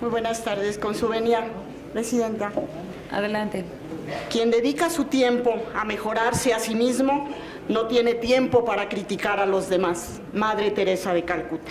Muy buenas tardes. Con su venia, Presidenta. Adelante. Quien dedica su tiempo a mejorarse a sí mismo no tiene tiempo para criticar a los demás. Madre Teresa de Calcuta.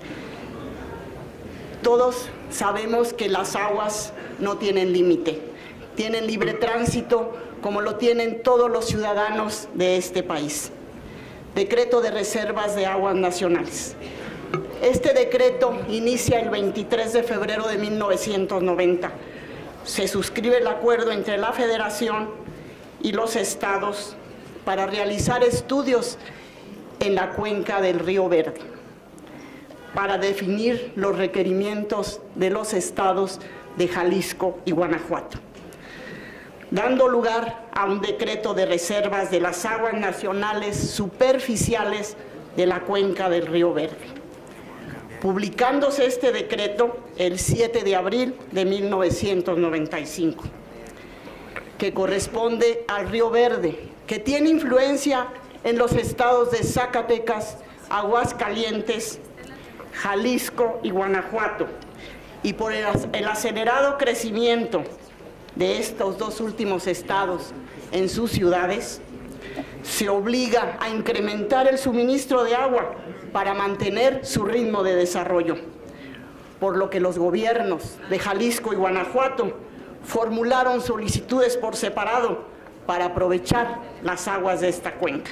Todos sabemos que las aguas no tienen límite, tienen libre tránsito como lo tienen todos los ciudadanos de este país. Decreto de reservas de aguas nacionales. Este decreto inicia el 23 de febrero de 1990. Se suscribe el acuerdo entre la Federación y los estados para realizar estudios en la cuenca del Río Verde, para definir los requerimientos de los estados de Jalisco y Guanajuato, dando lugar a un decreto de reservas de las aguas nacionales superficiales de la cuenca del Río Verde. Publicándose este decreto el 7 de abril de 1995, que corresponde al Río Verde, que tiene influencia en los estados de Zacatecas, Aguascalientes, Jalisco y Guanajuato, y por el acelerado crecimiento de estos dos últimos estados en sus ciudades, se obliga a incrementar el suministro de agua para mantener su ritmo de desarrollo, por lo que los gobiernos de Jalisco y Guanajuato formularon solicitudes por separado para aprovechar las aguas de esta cuenca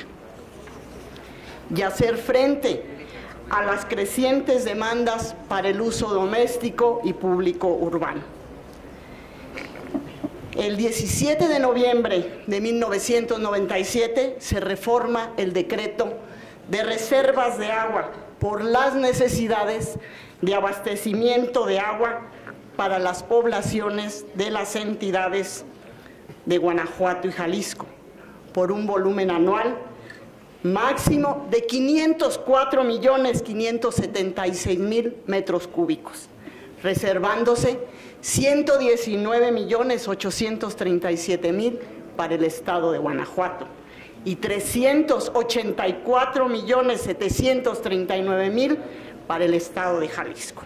y hacer frente a las crecientes demandas para el uso doméstico y público urbano. El 17 de noviembre de 1997 se reforma el decreto de reservas de agua por las necesidades de abastecimiento de agua para las poblaciones de las entidades de Guanajuato y Jalisco, por un volumen anual máximo de 504.576.000 metros cúbicos, reservándose 119.837.000 para el estado de Guanajuato y 384.739.000 para el estado de Jalisco.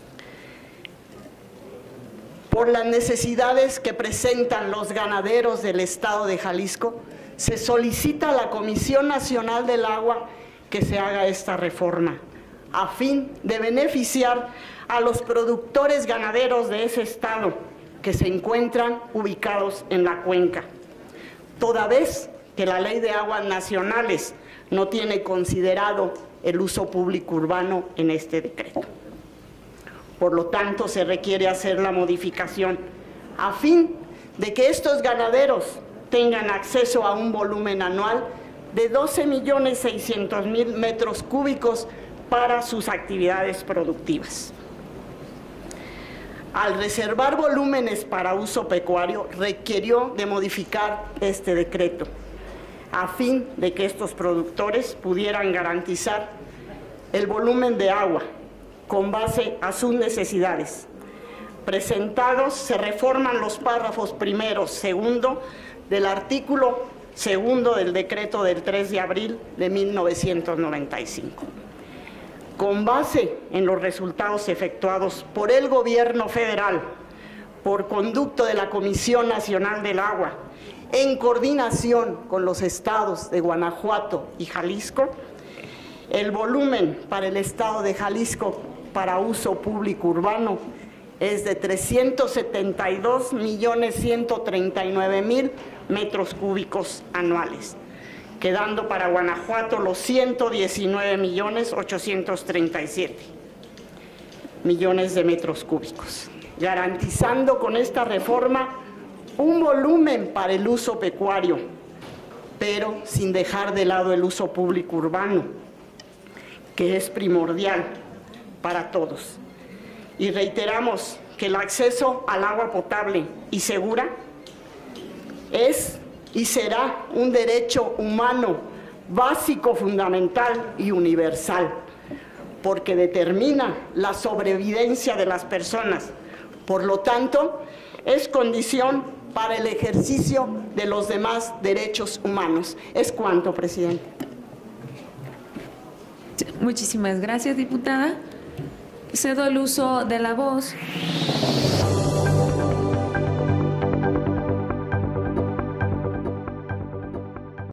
Por las necesidades que presentan los ganaderos del estado de Jalisco, se solicita a la Comisión Nacional del Agua que se haga esta reforma, a fin de beneficiar a los productores ganaderos de ese estado que se encuentran ubicados en la cuenca, toda vez que la Ley de Aguas Nacionales no tiene considerado el uso público urbano en este decreto. Por lo tanto, se requiere hacer la modificación a fin de que estos ganaderos tengan acceso a un volumen anual de 12.600.000 metros cúbicos para sus actividades productivas. Al reservar volúmenes para uso pecuario, requirió de modificar este decreto, a fin de que estos productores pudieran garantizar el volumen de agua con base a sus necesidades. Presentados, se reforman los párrafos primero, segundo, del artículo segundo del decreto del 3 de abril de 1995. Con base en los resultados efectuados por el Gobierno federal, por conducto de la Comisión Nacional del Agua, en coordinación con los estados de Guanajuato y Jalisco, el volumen para el estado de Jalisco para uso público urbano es de 372.139.000 metros cúbicos anuales, quedando para Guanajuato los 119.837.000 de metros cúbicos, garantizando con esta reforma un volumen para el uso pecuario, pero sin dejar de lado el uso público urbano, que es primordial para todos. Y reiteramos que el acceso al agua potable y segura es y será un derecho humano básico, fundamental y universal, porque determina la sobrevivencia de las personas. Por lo tanto, es condición para el ejercicio de los demás derechos humanos. Es cuanto, presidente. Muchísimas gracias, diputada. Cedo el uso de la voz.